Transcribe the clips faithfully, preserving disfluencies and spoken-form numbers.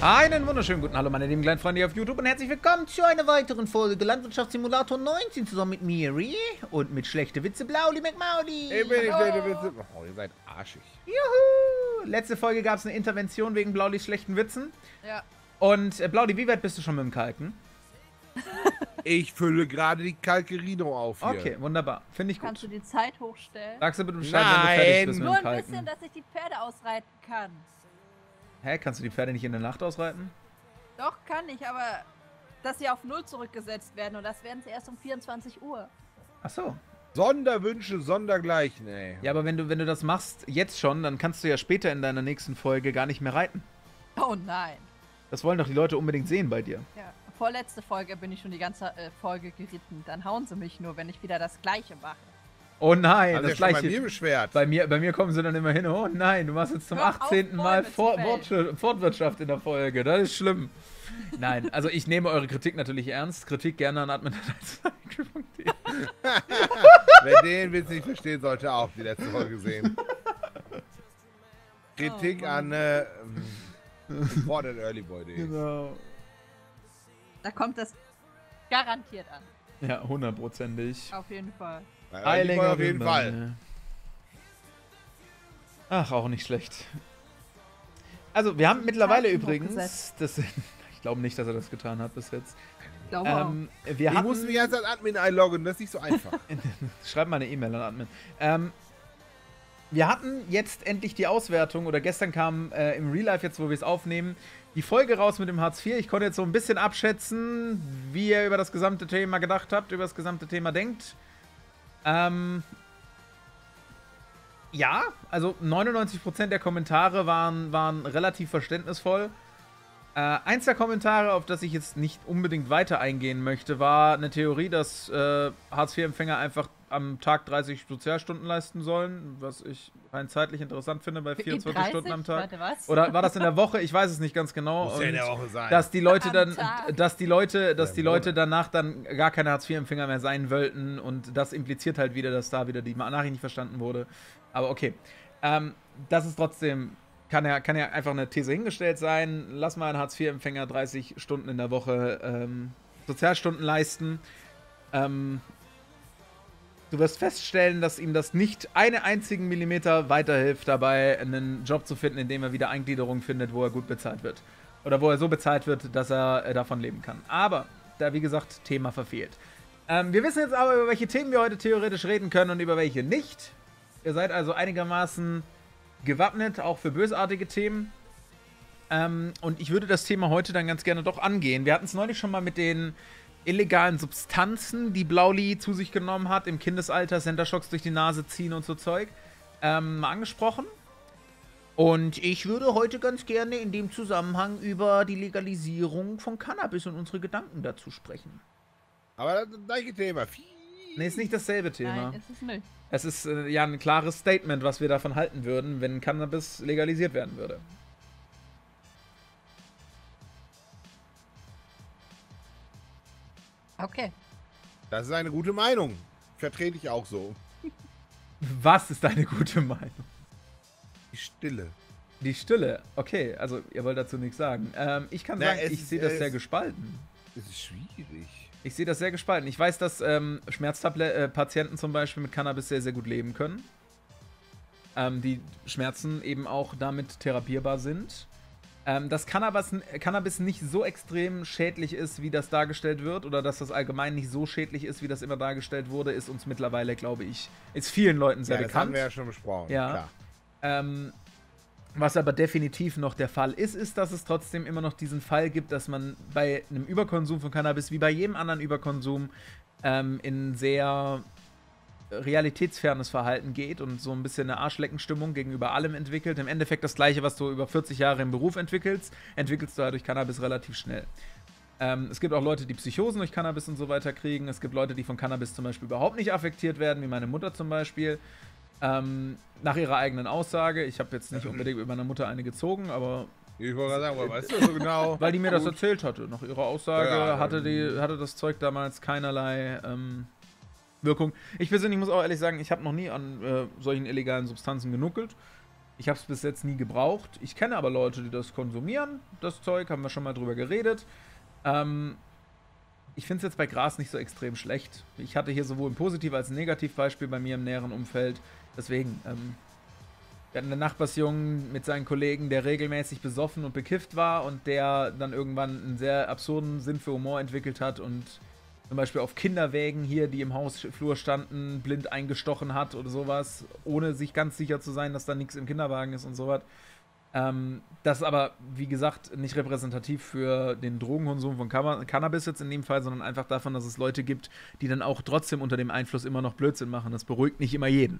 Einen wunderschönen guten Hallo, meine lieben kleinen Freunde hier auf YouTube und herzlich willkommen zu einer weiteren Folge Landwirtschaftssimulator neunzehn zusammen mit Miri und mit schlechte Witze Blauli McMauli. Ich bin nicht schlechte Witze. Oh, ihr seid arschig. Juhu! Letzte Folge gab es eine Intervention wegen Blaulis schlechten Witzen. Ja. Und äh, Blauli, wie weit bist du schon mit dem Kalken? Ich fülle gerade die Kalkerino auf hier. Okay, wunderbar. Finde ich gut. Kannst du die Zeit hochstellen? Sagst du bitte Bescheid, wenn du fertig bist mit Nur dem ein bisschen, Kalken? dass ich die Pferde ausreiten kann. Hä, kannst du die Pferde nicht in der Nacht ausreiten? Doch, kann ich, aber dass sie auf Null zurückgesetzt werden und das werden sie erst um vierundzwanzig Uhr. Ach so. Sonderwünsche, Sondergleichen, ey. Ja, aber wenn du, wenn du das machst, jetzt schon, dann kannst du ja später in deiner nächsten Folge gar nicht mehr reiten. Oh nein. Das wollen doch die Leute unbedingt sehen bei dir. Ja, vorletzte Folge bin ich schon die ganze äh, Folge geritten. Dann hauen sie mich nur, wenn ich wieder das Gleiche mache. Oh nein, Haben das Sie ja schon gleiche. bei mir beschwert. Bei mir, bei mir kommen sie dann immer hin, oh nein, du machst jetzt zum Hör auf, achtzehnten Mal Bäume zu Vor fällen. Wortsch- Fortwirtschaft in der Folge. Das ist schlimm. Nein, also ich nehme eure Kritik natürlich ernst. Kritik gerne an admin punkt de. Wer den Witz nicht verstehen sollte, auch die letzte Folge sehen. Kritik Oh, an äh, Support at earlyboy.de. Genau. Da kommt das garantiert an. Ja, hundertprozentig. Auf jeden Fall. Bei Earlyboy auf jeden Fall. Ach, auch nicht schlecht. Also, wir haben mittlerweile Zeichen übrigens, hochgesetzt. das, ich glaube nicht, dass er das getan hat bis jetzt. Ich glaube Ähm, wir Ich hatten, muss mich erst als Admin einloggen, das ist nicht so einfach. Schreib mal eine E-Mail an Admin. Ähm, wir hatten jetzt endlich die Auswertung, oder gestern kam äh, im Real Life, jetzt wo wir es aufnehmen, die Folge raus mit dem Hartz vier. Ich konnte jetzt so ein bisschen abschätzen, wie ihr über das gesamte Thema gedacht habt, über das gesamte Thema denkt. Ähm, ja, also neunundneunzig Prozent der Kommentare waren, waren relativ verständnisvoll. Äh, eins der Kommentare, auf das ich jetzt nicht unbedingt weiter eingehen möchte, war eine Theorie, dass äh, Hartz vier Empfänger einfach am Tag dreißig Sozialstunden leisten sollen, was ich rein zeitlich interessant finde bei vierundzwanzig Stunden am Tag. Warte, was? Oder war das in der Woche? Ich weiß es nicht ganz genau. Muss ja in der Und Woche sein. dass die Leute Am dann, Tag. dass die Leute, dass Ja, die im Leute Monat. danach dann gar keine Hartz vier Empfänger mehr sein wollten und das impliziert halt wieder, dass da wieder die Nachricht nicht verstanden wurde. Aber okay. Ähm, das ist trotzdem, kann ja, kann ja einfach eine These hingestellt sein. Lass mal einen Hartz vier Empfänger dreißig Stunden in der Woche ähm, Sozialstunden leisten. Ähm, du wirst feststellen, dass ihm das nicht einen einzigen Millimeter weiterhilft, dabei einen Job zu finden, in dem er wieder Eingliederung findet, wo er gut bezahlt wird. Oder wo er so bezahlt wird, dass er äh, davon leben kann. Aber, da wie gesagt, Thema verfehlt. Ähm, wir wissen jetzt aber, über welche Themen wir heute theoretisch reden können und über welche nicht. Ihr seid also einigermaßen gewappnet, auch für bösartige Themen. Ähm, und ich würde das Thema heute dann ganz gerne doch angehen. Wir hatten es neulich schon mal mit den illegalen Substanzen, die Blauli zu sich genommen hat, im Kindesalter, Center-Shocks durch die Nase ziehen und so Zeug, ähm, mal angesprochen. Und ich würde heute ganz gerne in dem Zusammenhang über die Legalisierung von Cannabis und unsere Gedanken dazu sprechen. Aber das gleiche Thema. Viel. Nee, ist nicht dasselbe Thema. Nein, ist es nicht. Es ist äh, ja ein klares Statement, was wir davon halten würden, wenn Cannabis legalisiert werden würde. Okay. Das ist eine gute Meinung. Vertrete ich auch so. Was ist deine gute Meinung? Die Stille. Die Stille. Okay, also ihr wollt dazu nichts sagen. Ähm, ich kann Na, sagen, es ich ist- sehe das es- sehr gespalten. Das ist schwierig. Ich sehe das sehr gespalten. Ich weiß, dass ähm, Schmerzpatienten zum Beispiel mit Cannabis sehr, sehr gut leben können. Ähm, die Schmerzen eben auch damit therapierbar sind. Ähm, dass Cannabis, Cannabis nicht so extrem schädlich ist, wie das dargestellt wird, oder dass das allgemein nicht so schädlich ist, wie das immer dargestellt wurde, ist uns mittlerweile, glaube ich, ist vielen Leuten sehr Ja, das bekannt. haben wir ja schon besprochen. Ja. Klar. Ähm, was aber definitiv noch der Fall ist, ist, dass es trotzdem immer noch diesen Fall gibt, dass man bei einem Überkonsum von Cannabis, wie bei jedem anderen Überkonsum, ähm, in sehr realitätsfernes Verhalten geht und so ein bisschen eine Arschleckenstimmung gegenüber allem entwickelt. Im Endeffekt das Gleiche, was du über vierzig Jahre im Beruf entwickelst, entwickelst du halt durch Cannabis relativ schnell. Ähm, es gibt auch Leute, die Psychosen durch Cannabis und so weiter kriegen. Es gibt Leute, die von Cannabis zum Beispiel überhaupt nicht affektiert werden, wie meine Mutter zum Beispiel. Ähm, nach ihrer eigenen Aussage. Ich habe jetzt nicht unbedingt mit meiner Mutter eine gezogen, aber Ich wollte gerade sagen, aber weißt du das so genau? weil die mir das Gut. erzählt hatte. Nach ihrer Aussage Ja, hatte, ähm, die, hatte das Zeug damals keinerlei ähm, Wirkung. Ich persönlich muss auch ehrlich sagen, ich habe noch nie an äh, solchen illegalen Substanzen genuckelt. Ich habe es bis jetzt nie gebraucht. Ich kenne aber Leute, die das konsumieren. Das Zeug, haben wir schon mal drüber geredet. Ähm, ich finde es jetzt bei Gras nicht so extrem schlecht. Ich hatte hier sowohl ein Positiv- als ein Negativbeispiel bei mir im näheren Umfeld. Deswegen, ähm, wir hatten einen Nachbarsjungen mit seinen Kollegen, der regelmäßig besoffen und bekifft war und der dann irgendwann einen sehr absurden Sinn für Humor entwickelt hat und zum Beispiel auf Kinderwägen hier, die im Hausflur standen, blind eingestochen hat oder sowas, ohne sich ganz sicher zu sein, dass da nichts im Kinderwagen ist und sowas. Ähm, das ist aber, wie gesagt, nicht repräsentativ für den Drogenkonsum von Cam- Cannabis jetzt in dem Fall, sondern einfach davon, dass es Leute gibt, die dann auch trotzdem unter dem Einfluss immer noch Blödsinn machen. Das beruhigt nicht immer jeden.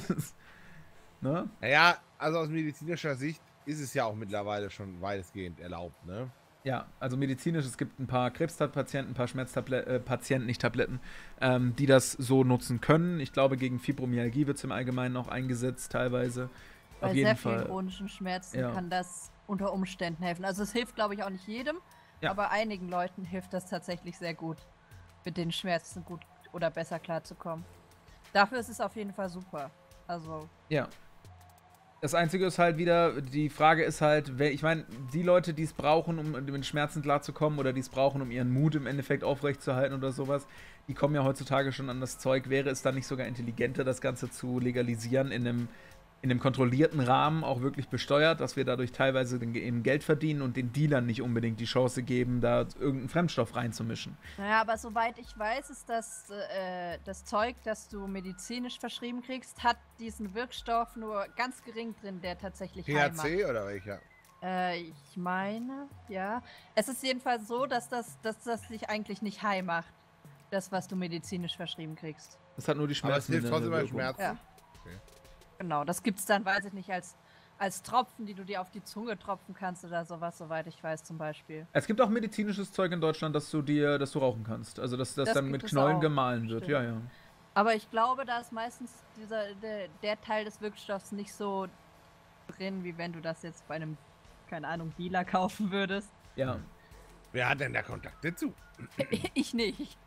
Ne? Naja, also aus medizinischer Sicht ist es ja auch mittlerweile schon weitestgehend erlaubt, ne? Ja, also medizinisch, es gibt ein paar Krebspatienten, ein paar Schmerzpatienten, äh, Patienten, nicht Tabletten, ähm, die das so nutzen können. Ich glaube, gegen Fibromyalgie wird es im Allgemeinen auch eingesetzt, teilweise. Bei Auf jeden sehr Fall. vielen chronischen Schmerzen Ja. kann das unter Umständen helfen. Also es hilft, glaube ich, auch nicht jedem, Ja. aber einigen Leuten hilft das tatsächlich sehr gut, mit den Schmerzen gut oder besser klarzukommen. Dafür ist es auf jeden Fall super. Also, Ja. Das Einzige ist halt wieder, die Frage ist halt, wer, ich meine, die Leute, die es brauchen, um mit Schmerzen klarzukommen oder die es brauchen, um ihren Mut im Endeffekt aufrechtzuerhalten oder sowas, die kommen ja heutzutage schon an das Zeug. Wäre es dann nicht sogar intelligenter, das Ganze zu legalisieren in einem, in einem kontrollierten Rahmen, auch wirklich besteuert, dass wir dadurch teilweise den- eben Geld verdienen und den Dealern nicht unbedingt die Chance geben, da irgendeinen Fremdstoff reinzumischen? naja, aber soweit ich weiß, ist das, äh, das Zeug, das du medizinisch verschrieben kriegst, hat diesen Wirkstoff nur ganz gering drin, der tatsächlich high macht. T H C oder welcher? Äh, ich meine, ja. Es ist jedenfalls so, dass das, dass das dich eigentlich nicht high macht. Das, was du medizinisch verschrieben kriegst. Das hat nur die Aber es hilft schmerzmildernde trotzdem bei Wirkung. Schmerzen. Ja. Genau, das gibt's dann, weiß ich nicht, als, als Tropfen, die du dir auf die Zunge tropfen kannst oder sowas, soweit ich weiß zum Beispiel. Es gibt auch medizinisches Zeug in Deutschland, das du dir, das du rauchen kannst. Also dass das, Das dann gibt mit es Knollen auch, gemahlen wird. stimmt. Ja, ja. Aber ich glaube, da ist meistens dieser, der, der Teil des Wirkstoffs nicht so drin, wie wenn du das jetzt bei einem, keine Ahnung, Dealer kaufen würdest. Ja. Wer hat denn da Kontakt dazu? Ich nicht.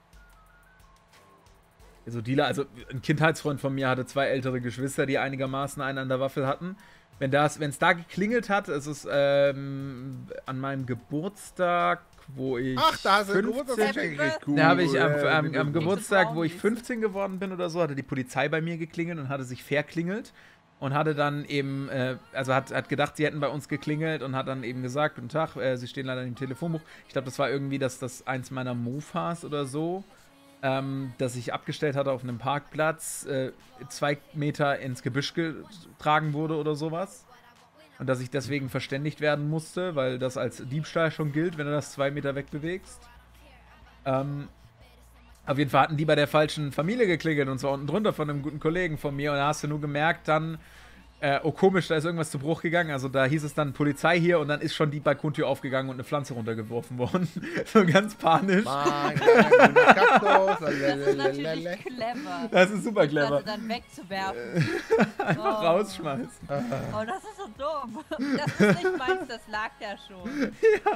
So Dealer, also ein Kindheitsfreund von mir hatte zwei ältere Geschwister, die einigermaßen einen an der Waffel hatten. Wenn das, wenn es da geklingelt hat, ist es ähm, an meinem Geburtstag, wo ich Ach, da hast du einen fünfzehn Geburtstagsgeschenk gekriegt. Cool. Da habe ich am, äh, am, mit am dem- Geburtstag, wo ich Brownies. fünfzehn geworden bin oder so, hatte die Polizei bei mir geklingelt und hatte sich verklingelt und hatte dann eben, äh, also hat, hat gedacht, sie hätten bei uns geklingelt und hat dann eben gesagt, guten Tag, äh, sie stehen leider im Telefonbuch. Ich glaube, das war irgendwie das, das eins meiner Mofas oder so, ähm, das ich abgestellt hatte auf einem Parkplatz, äh, zwei Meter ins Gebüsch getragen wurde oder sowas. Und dass ich deswegen verständigt werden musste, weil das als Diebstahl schon gilt, wenn du das zwei Meter wegbewegst. Ähm, auf jeden Fall hatten die bei der falschen Familie geklingelt und zwar unten drunter von einem guten Kollegen von mir. Und da hast du nur gemerkt dann, äh, oh komisch, da ist irgendwas zu Bruch gegangen. Also da hieß es dann Polizei hier und dann ist schon die Balkontür aufgegangen und eine Pflanze runtergeworfen worden. So ganz panisch. Mein kleiner Kaktus. Das ist lalalala. natürlich clever. Das ist super Das clever. Ganze dann wegzuwerfen. Einfach Oh. rausschmeißen. Oh, das ist so dumm. Das ist nicht meins, das lag ja schon.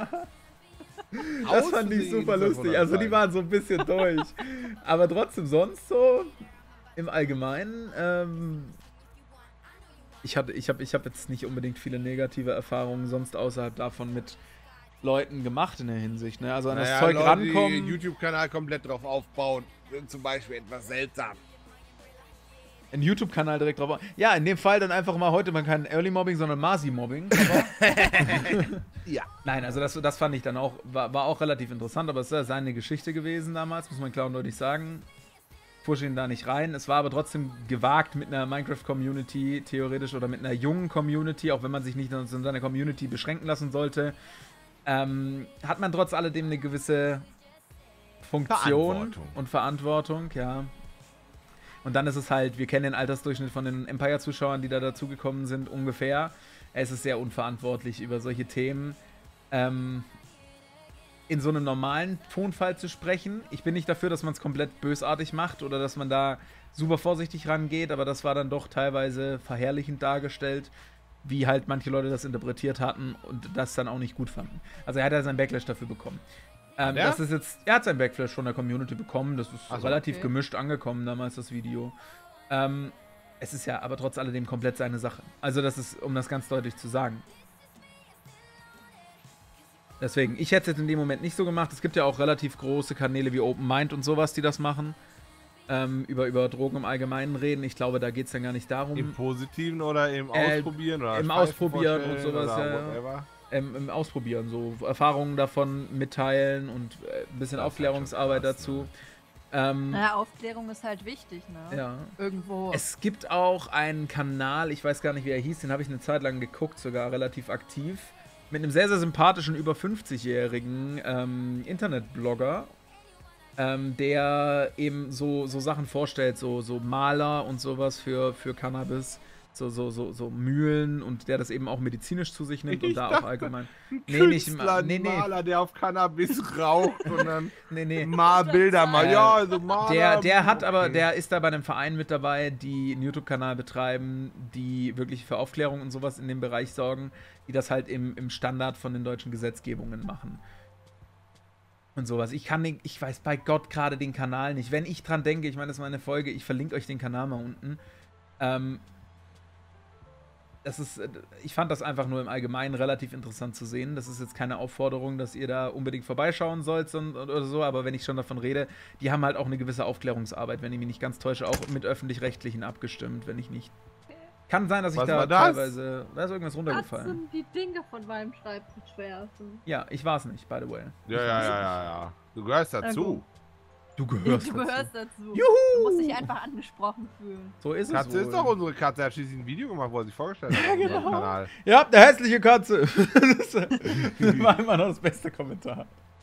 Das fand ich super lustig. Also die waren so ein bisschen durch. Aber trotzdem sonst so im Allgemeinen, ähm, ich hatte, ich habe ich hab jetzt nicht unbedingt viele negative Erfahrungen sonst außerhalb davon mit Leuten gemacht in der Hinsicht. Ne? Also an das naja, Zeug Leute, die rankommen. YouTube-Kanal komplett drauf aufbauen, sind zum Beispiel etwas seltsam. Einen YouTube-Kanal direkt drauf. Ja, in dem Fall dann einfach mal heute mal kein Early Mobbing, sondern Masi Mobbing. Ja. Nein, also das, das fand ich dann auch, war, war auch relativ interessant, aber es ist ja seine Geschichte gewesen damals, muss man klar und deutlich sagen. Pushe ihn da nicht rein. Es war aber trotzdem gewagt mit einer Minecraft-Community, theoretisch, oder mit einer jungen Community, auch wenn man sich nicht in seiner Community beschränken lassen sollte, ähm, hat man trotz alledem eine gewisse Funktion Verantwortung. und Verantwortung, ja. Und dann ist es halt, wir kennen den Altersdurchschnitt von den Empire-Zuschauern, die da dazugekommen sind, ungefähr. Es ist sehr unverantwortlich, über solche Themen ähm, in so einem normalen Tonfall zu sprechen. Ich bin nicht dafür, dass man es komplett bösartig macht oder dass man da super vorsichtig rangeht, aber das war dann doch teilweise verherrlichend dargestellt, wie halt manche Leute das interpretiert hatten und das dann auch nicht gut fanden. Also er hat ja seinen Backlash dafür bekommen. Ähm, Ja? das ist jetzt, er hat seinen Backlash von der Community bekommen, das ist Ach so, relativ okay. gemischt angekommen damals, das Video. Ähm, Es ist ja aber trotz alledem komplett seine Sache. Also das ist, um das ganz deutlich zu sagen. Deswegen, ich hätte es jetzt in dem Moment nicht so gemacht. Es gibt ja auch relativ große Kanäle wie Open Mind und sowas, die das machen. Ähm, über, über Drogen im Allgemeinen reden. Ich glaube, da geht es dann gar nicht darum. Im Positiven oder im Äh, Ausprobieren? Oder im Speisen Ausprobieren und vorstellen sowas, oder ja, ja. whatever? Ähm, Im Ausprobieren, so Erfahrungen davon mitteilen und äh, ein bisschen Das ist Aufklärungsarbeit halt schon dazu. Ähm, Naja, Aufklärung ist halt wichtig, ne? ja. Irgendwo. Es gibt auch einen Kanal, ich weiß gar nicht, wie er hieß, den habe ich eine Zeit lang geguckt, sogar relativ aktiv, mit einem sehr, sehr sympathischen, über fünfzigjährigen ähm, Internetblogger, ähm, der eben so, so Sachen vorstellt, so, so Maler und sowas für, für Cannabis, so, so, so, so Mühlen und der das eben auch medizinisch zu sich nimmt Ich und da dachte, auch allgemein. Ein Nee, nicht Künstler, mal. Nee, ein nee. Maler, der auf Cannabis raucht und dann Nee, nee. mal Bilder mal. Äh, Ja, also Maler. Der, der hat aber, okay. der ist da bei einem Verein mit dabei, die einen YouTube-Kanal betreiben, die wirklich für Aufklärung und sowas in dem Bereich sorgen, die das halt im, im Standard von den deutschen Gesetzgebungen machen. Und sowas. Ich kann den, ich weiß bei Gott gerade den Kanal nicht. Wenn ich dran denke, ich meine, das ist meine Folge, ich verlinke euch den Kanal mal unten. Ähm, das ist, ich fand das einfach nur im Allgemeinen relativ interessant zu sehen. Das ist jetzt keine Aufforderung, dass ihr da unbedingt vorbeischauen sollt und, oder so, aber wenn ich schon davon rede, die haben halt auch eine gewisse Aufklärungsarbeit, wenn ich mich nicht ganz täusche, auch mit Öffentlich-Rechtlichen abgestimmt, wenn ich nicht. Kann sein, dass ich Was da war das? teilweise. Da ist irgendwas runtergefallen. Katzen, die Dinge von meinem Schreibtisch werfen. Ja, ich war es nicht, by the way. Ja, ja, ja, ja, ja. Du gehörst dazu. Du gehörst Du dazu. gehörst dazu. Juhu! Du musst dich einfach angesprochen fühlen. So ist es Katze wohl. ist doch unsere Katze. Er hat schließlich ein Video gemacht, wo er sich vorgestellt hat. Ja, genau. Kanal. Ja, eine hässliche Katze. Das war immer noch das beste Kommentar.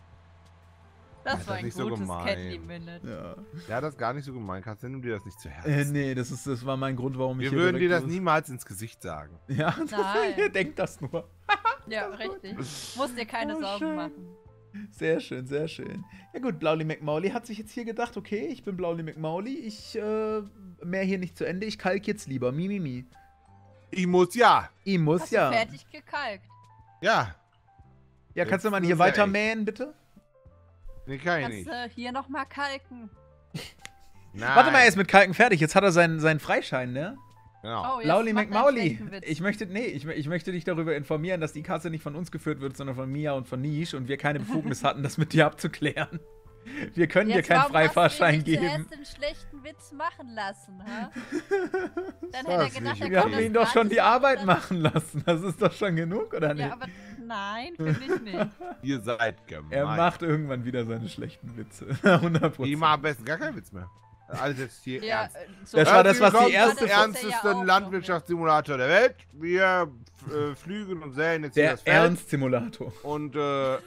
Das Ja, das war ein ist nicht so gutes gemein. Candy Minute. Ja. Ja, das ist gar nicht so gemein. Katze, nimm dir das nicht zu Herzen. Äh, nee, das, ist, das war mein Grund, warum ich Wir hier würden dir direkt das los- niemals ins Gesicht sagen. Ja, Nein. ihr denkt das nur. Ja, richtig. Musst dir keine Oh, Sorgen schön. machen. Sehr schön, sehr schön. Ja gut, Blauli McMauli hat sich jetzt hier gedacht, okay, ich bin Blauli McMauli, ich äh, mehr hier nicht zu Ende, ich kalk jetzt lieber. Mi, mi, mi. Ich muss ja. Ich muss Hast ja. du fertig gekalkt? Ja. Ja, kannst du mal Jetzt hier ist er weiter echt. mähen, bitte? Nee, kann ich Kannst nicht. du hier nochmal kalken? Nein. Warte mal, er ist mit Kalken fertig, jetzt hat er seinen, seinen Freischein, ne? Genau. Oh, jetzt Lauli mach deinen McMauli, schlechten Witz. ich möchte, nee, ich, ich möchte dich darüber informieren, dass die Kasse nicht von uns geführt wird, sondern von Mia und von Niche und wir keine Befugnis hatten, das mit dir abzuklären. Wir können dir Jetzt, keinen warum Freifahrschein hast du ihn geben. zuerst den schlechten Witz machen lassen, ha? Dann Das hätte er ist gedacht, nicht er okay. Wir kann haben das ihn doch schon gratis die Arbeit dann- machen lassen. Das ist doch schon genug, oder nicht? Ja, aber nein, finde ich nicht. Ihr seid gemein. Er macht irgendwann wieder seine schlechten Witze. hundert Prozent. Ich mach am besten gar keinen Witz mehr. Alles jetzt hier Ja, ernst. äh, so Das war das, was die Herzlich erste willkommen Folge- zum Ja, ernstesten auch Landwirtschaftssimulator der Welt. Wir äh, flügen und säen jetzt hier Der das Feld. Ernst-Simulator. Und äh,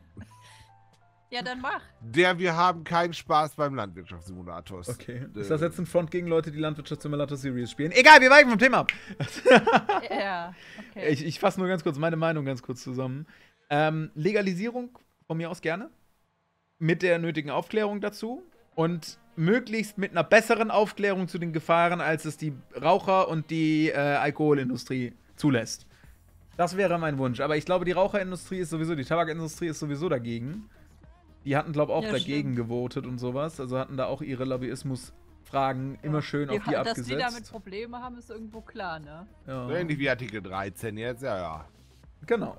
Ja, dann mach. der, wir haben keinen Spaß beim Landwirtschaftssimulator. Okay. Äh, Ist das jetzt ein Front gegen Leute, die Landwirtschafts-Simulator Series spielen? Egal, wir weichen vom Thema ab. Ja, okay. Ich, ich fasse nur ganz kurz meine Meinung ganz kurz zusammen. Ähm, Legalisierung von mir aus gerne. Mit der nötigen Aufklärung dazu. Und möglichst mit einer besseren Aufklärung zu den Gefahren, als es die Raucher- und die äh, Alkoholindustrie zulässt. Das wäre mein Wunsch. Aber ich glaube, die Raucherindustrie ist sowieso, die Tabakindustrie ist sowieso dagegen. Die hatten, glaube ich, auch Ja, dagegen stimmt. gewotet und sowas. Also hatten da auch ihre Lobbyismus-Fragen immer schön auf die Dass die damit abgesetzt. Probleme haben, ist irgendwo klar, ne? Ja. So ähnlich wie Artikel dreizehn jetzt, ja, ja. Genau.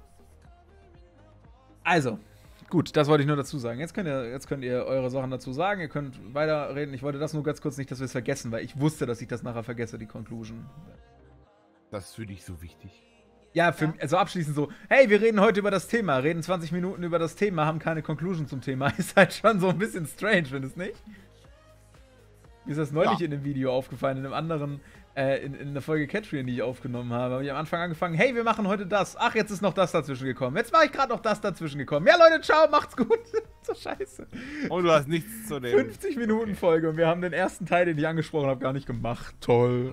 Also, gut, das wollte ich nur dazu sagen. Jetzt könnt ihr, jetzt könnt ihr eure Sachen dazu sagen. Ihr könnt weiterreden. Ich wollte das nur ganz kurz nicht, dass wir es vergessen, weil ich wusste, dass ich das nachher vergesse, die Conclusion. Das ist für dich so wichtig. Ja, für, Ja. also abschließend so, hey, wir reden heute über das Thema, reden zwanzig Minuten über das Thema, haben keine Conclusion zum Thema. Ist halt schon so ein bisschen strange, findest du nicht? Mir ist das neulich Ja. in dem Video aufgefallen, in einem anderen, äh, in, in der Folge Catreon, die ich aufgenommen habe, habe ich am Anfang angefangen, hey, wir machen heute das. Ach, jetzt ist noch das dazwischen gekommen. Jetzt war ich gerade noch das dazwischen gekommen. Ja, Leute, ciao, macht's gut. So scheiße. Und du hast nichts zu dem. fünfzig Minuten Folge und wir haben den ersten Teil, den ich angesprochen habe, gar nicht gemacht. Toll.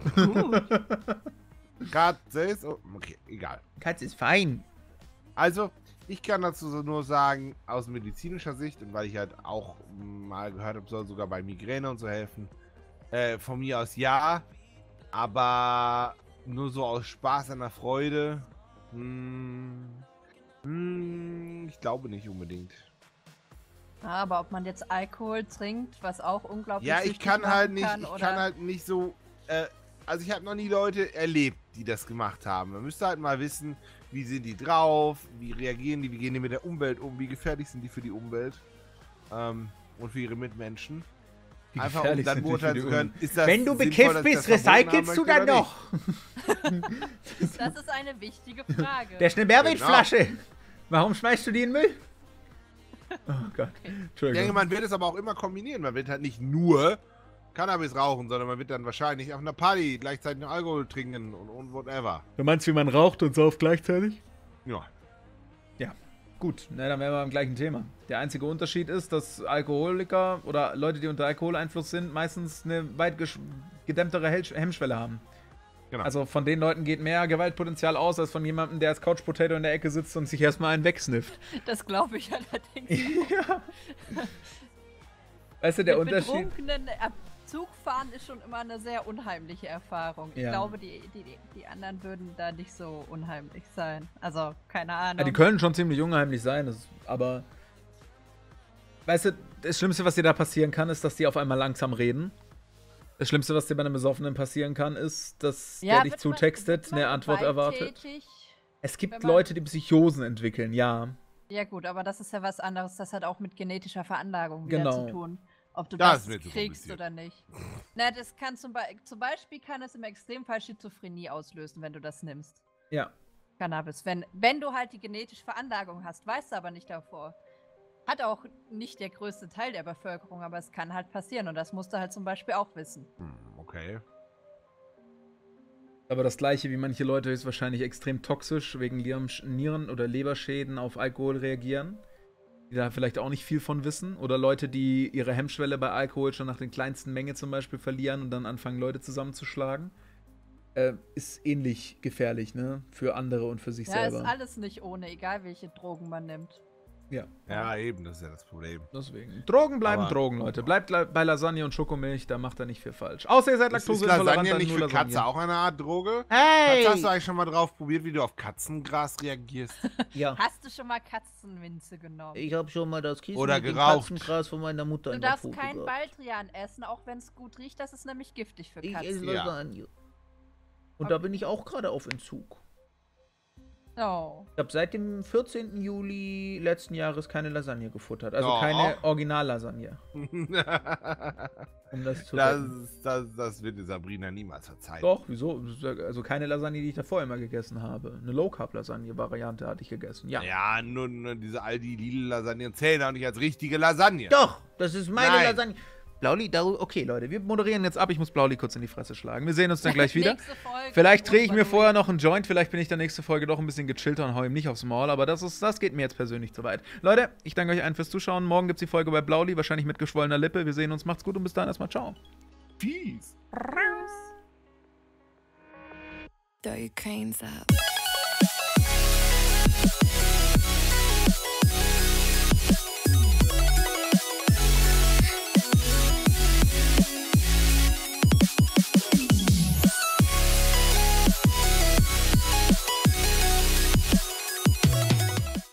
Katze ist. Oh, okay, egal. Katz ist fein. Also, ich kann dazu so nur sagen, aus medizinischer Sicht, und weil ich halt auch mal gehört habe, soll sogar bei Migräne und so helfen, äh, von mir aus ja, aber nur so aus Spaß an der Freude, hm, hm, ich glaube nicht unbedingt. Ja, aber ob man jetzt Alkohol trinkt, was auch unglaublich Ja, ich süchtig kann halt machen nicht, kann, ich oder kann halt nicht so, äh, also ich habe noch nie Leute erlebt, die das gemacht haben. Man müsste halt mal wissen, wie sind die drauf, wie reagieren die, wie gehen die mit der Umwelt um, wie gefährlich sind die für die Umwelt ähm, und für ihre Mitmenschen. Wie Einfach um gefährlich dann sind die beurteilen für zu die können, ist das Wenn du sinnvoll, bekifft dass ich bist, das verboten haben recycelst du möchte dann oder noch? Das ist eine wichtige Frage. Der ist eine Mehrwegflasche. Warum schmeißt du die in den Müll? Oh Gott. Ich denke, Entschuldigung. man wird es aber auch immer kombinieren. Man wird halt nicht nur Cannabis rauchen, sondern man wird dann wahrscheinlich auf einer Party gleichzeitig noch Alkohol trinken und, und whatever. Du meinst, wie man raucht und sauft gleichzeitig? Ja. Ja. Gut, na, dann wären wir beim gleichen Thema. Der einzige Unterschied ist, dass Alkoholiker oder Leute, die unter Alkoholeinfluss sind, meistens eine weit gedämmtere Hemmschwelle haben. Genau. Also von den Leuten geht mehr Gewaltpotenzial aus, als von jemandem, der als Couch Potato in der Ecke sitzt und sich erstmal einen wegsnifft. Das glaube ich allerdings. Ja. Weißt du, der Mit Unterschied... betrunkenen äh, Zugfahren ist schon immer eine sehr unheimliche Erfahrung. Ich Ja. glaube, die, die, die anderen würden da nicht so unheimlich sein. Also, keine Ahnung. Ja, die können schon ziemlich unheimlich sein, das, aber... Weißt du, das Schlimmste, was dir da passieren kann, ist, dass die auf einmal langsam reden. Das Schlimmste, was dir bei einem Besoffenen passieren kann, ist, dass Ja, der dich wird zutextet, man- wird eine man Antwort erwartet. gewalttätig? Es gibt wenn man- Leute, die Psychosen entwickeln, ja. Ja gut, aber das ist ja was anderes. Das hat auch mit genetischer Veranlagung wieder Genau. zu tun. Ob du Das das, ist mir zu kriegst kompliziert. oder nicht. Na, das kann zum, Be zum Beispiel kann es im Extremfall Schizophrenie auslösen, wenn du das nimmst. Ja. Cannabis. Wenn, wenn du halt die genetische Veranlagung hast, weißt du aber nicht davor. Hat auch nicht der größte Teil der Bevölkerung, aber es kann halt passieren und das musst du halt zum Beispiel auch wissen. Hm, okay. Aber das gleiche wie manche Leute höchstwahrscheinlich extrem toxisch wegen Nieren- Nieren- oder Leberschäden auf Alkohol reagieren, die da vielleicht auch nicht viel von wissen. Oder Leute, die ihre Hemmschwelle bei Alkohol schon nach den kleinsten Menge zum Beispiel verlieren und dann anfangen, Leute zusammenzuschlagen. Äh, ist ähnlich gefährlich, ne? Für andere und für sich Ja, selber. ist alles nicht ohne, egal welche Drogen man nimmt. Ja, Ja, eben, das ist ja das Problem. deswegen. Drogen bleiben Aber- Drogen, Leute. Bleibt la- bei Lasagne und Schokomilch, da macht er nicht viel falsch. Außer ihr seid Ist, ist laktoseintolerant, Lasagne dann nicht nur für Lasagne. Katze auch eine Art Droge? Hey! Katze, hast du eigentlich schon mal drauf probiert, wie du auf Katzengras reagierst? Ja, Hast du schon mal Katzenminze genommen? ich habe schon mal das Kissen Oder mit dem geraucht. Katzengras von meiner Mutter Du in der darfst Pfote kein gehabt. Baldrian essen, auch wenn es gut riecht. Das ist nämlich giftig für Ich esse Katzen. Ja. Lasagne. Und Okay. da bin ich auch gerade auf Entzug. Oh. Ich habe seit dem vierzehnten Juli letzten Jahres keine Lasagne gefuttert. Also Doch. keine Original-Lasagne. Um das zu das, retten. ist- das, das wird dir Sabrina niemals verzeihen. Doch, wieso? Also keine Lasagne, die ich davor immer gegessen habe. Eine Low-Carb-Lasagne-Variante hatte ich gegessen. Ja. Ja, nur, nur diese Aldi-Lidl-Lasagnen zählen auch nicht als richtige Lasagne. Doch, das ist meine Nein. Lasagne. Blauli, da, okay, Leute, wir moderieren jetzt ab. Ich muss Blauli kurz in die Fresse schlagen. Wir sehen uns dann gleich wieder. Nächste Folge Vielleicht drehe ich ohne mir Balloon. vorher noch einen Joint. Vielleicht bin ich der nächste Folge doch ein bisschen gechillter und hau ihm nicht aufs Maul. Aber das, ist, das geht mir jetzt persönlich zu weit. Leute, ich danke euch allen fürs Zuschauen. Morgen gibt es die Folge bei Blauli, wahrscheinlich mit geschwollener Lippe. Wir sehen uns. Macht's gut und bis dahin erstmal. Ciao. Peace. Throw your canes up.